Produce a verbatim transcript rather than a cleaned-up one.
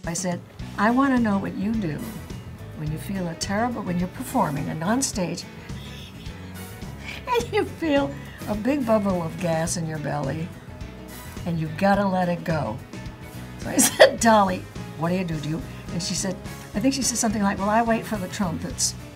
I said, I want to know what you do when you feel a terrible, when you're performing and on stage, and you feel a big bubble of gas in your belly, and you've got to let it go. So I said, Dolly, what do you do? Do you? And she said, I think she said something like, well, I wait for the trumpets.